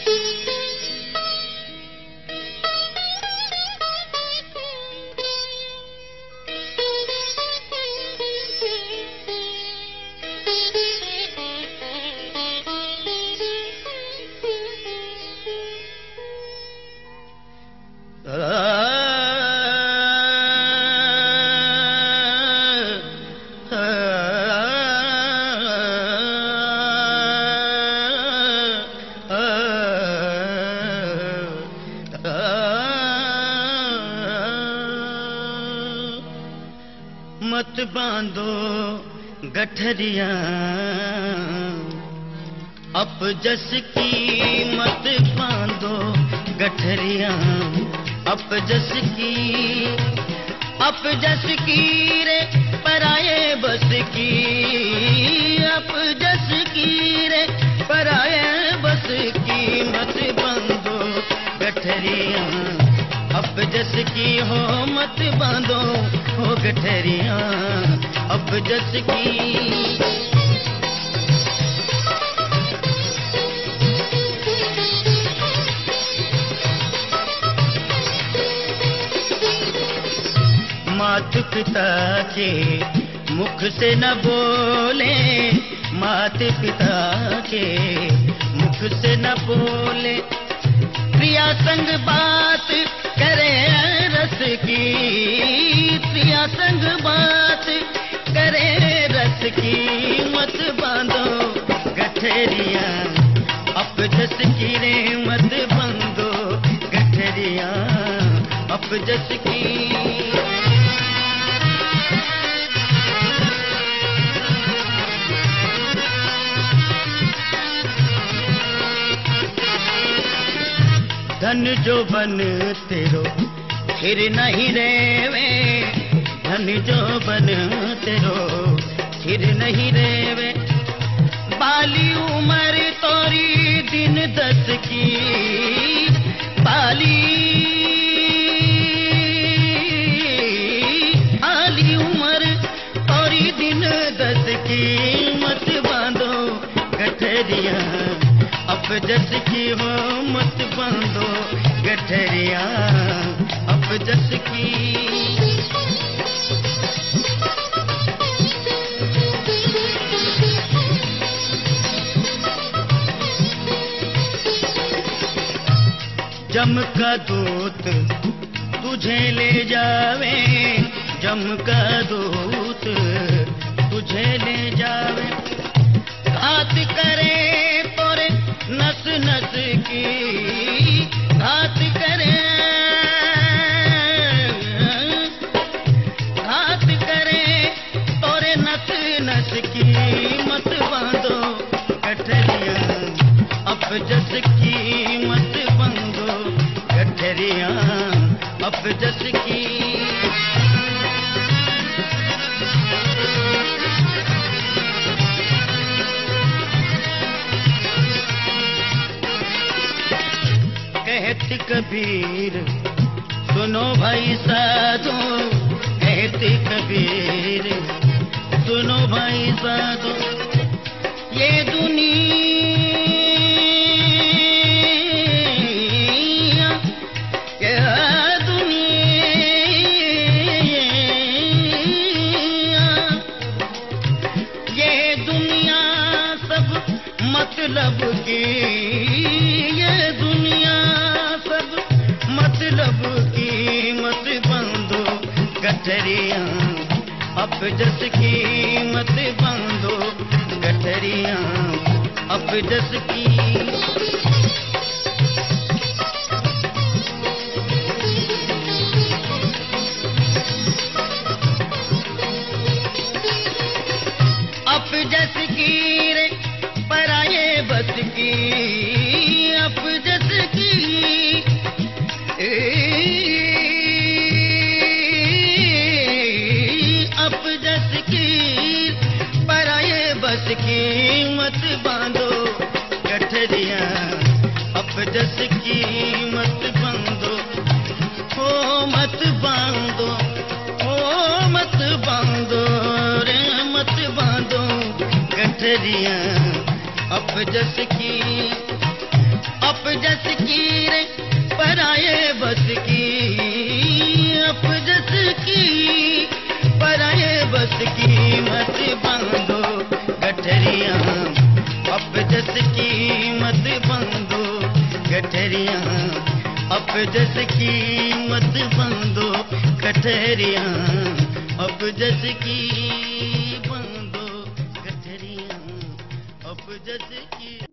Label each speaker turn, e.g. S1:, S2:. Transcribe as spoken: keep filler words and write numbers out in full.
S1: मत बांधो गठरियां अप जस की, मत बांधो गठरियां अप जस की, अप जस की रे पराये बस की, अप जस की रे पराये बस की। मत बांधो गठरियां अप जस की हो, मत बांधो हो गठरियां अप जस की। मात पिता के मुख से न बोले, मात पिता के मुख से न बोले, प्रिया संग बात करे रस की, प्रिया संग बात करे रस की। मत बांधो गठरियां अप जस की रे, मत बांधो गठरियां अप जस की। धन जो बन तेरो फिर नहीं रेवे, धन जो बन तेरो फिर नहीं रेवे, बाली उम्र तोरी दिन दस की, बाली आली उम्र तोरी दिन दस की। मत बांधो गठरियां अप जस की हो, मत बांधो गठरियां अप जस की। जम का दूत तुझे ले जावे, जम का दूत तुझे ले जावे, घात करे तोरे नस नस की, घात करे घात करे तोरे नस नस की। मत बांधो गठरियां अप जस की, मत बांधो गठरियां अप जस की। कहत कबीर सुनो भाई साधो, कहत कबीर सुनो भाई साधो, ये दुनिया ये दुनिया ये दुनिया सब मतलब की, ये दुनिया मतलब की। मत बांधो गठरियां अप जस की, मत बांधो गठरियां अप जस की। अप जस की रे पराये बस की, अप जस की अप जस की पराये बस की। मत बांधो गठरियां अप जस की, मत बांधो हो, मत बांधो ओ, मत बांधो रे, मत बांधो गठरियां अप जस की। अप जस की रे पराये बस की, अप जस की पराये बस की मत बांधो गठरियां, अप जस की मत बांधो गठरियां, अप जस की मत बांधो गठरियां, अप जस की बांधो गठरियां, अप जस की